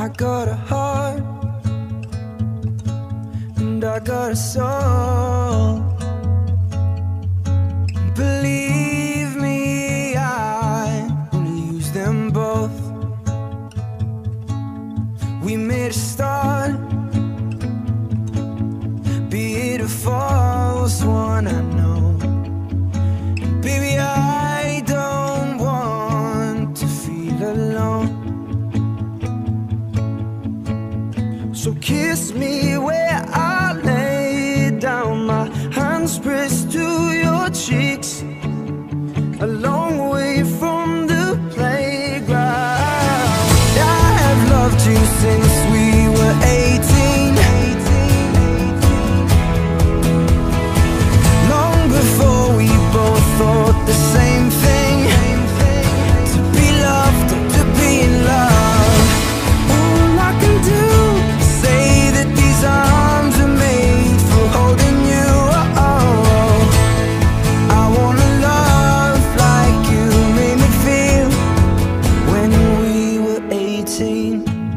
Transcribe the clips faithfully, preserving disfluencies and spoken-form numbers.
got a heart and I got a soul. Believe me, I wanna use them both. We made a start, be it a false one, I know. Baby, I don't want to feel alone. So kiss me where I lay down, my hands pressed to your cheeks, a long way from the playground. I have loved you since we were eighteen, long before we both thought the same thing, to be loved and to be in love. All I can do is say that these arms are made for holding you. Oh, I wanna love like you made me feel when we were eighteen.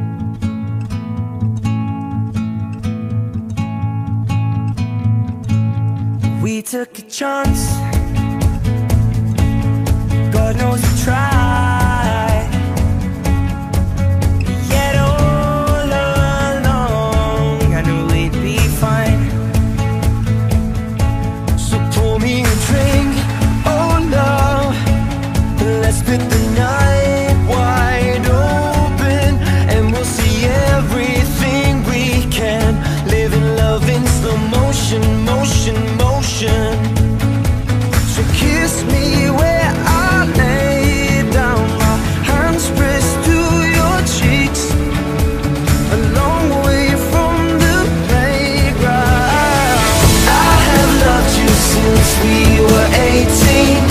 We took a chance, God knows we tried, yet all along I knew we'd be fine. So pour me a drink, oh love, let's split the night wide open, and we'll see everything we can. Live in love in slow motion, motion, motion. So kiss me where I lay down, my hands pressed to your cheeks, a long way from the playground. I have loved you since we were eighteen,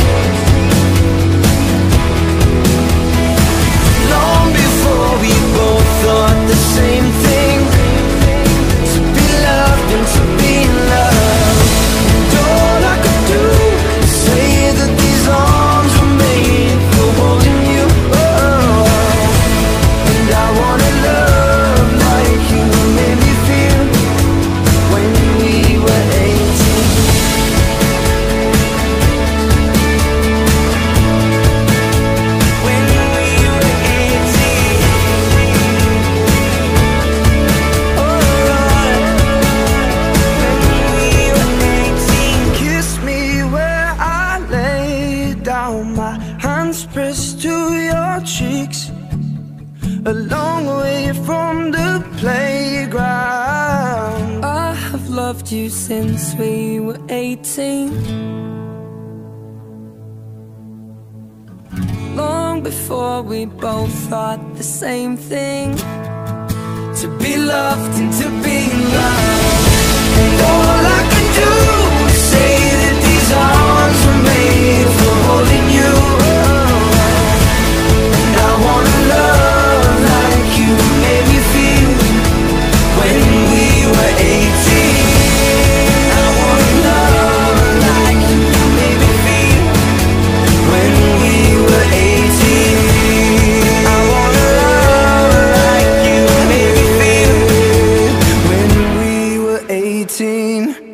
long before we both thought the same thing, to be loved and to be in love. And all I could do is say that these arms were made for holding you. Oh, and I wanna love like you made me feel when we were eighteen. When we were eighteen. Oh, when we were eighteen. Kiss me where I lay down, my hands pressed to your cheeks, a long way from the playground. I have loved you since we were eighteen, long before we both thought the same thing, to be loved and to be in love. And all I can do is say that these arms were made for holding you. And I wanna love like you made me feel when we were eighteen. I wanna love like you made me feel when we were eighteen. I wanna love like you made me feel when we were eighteen.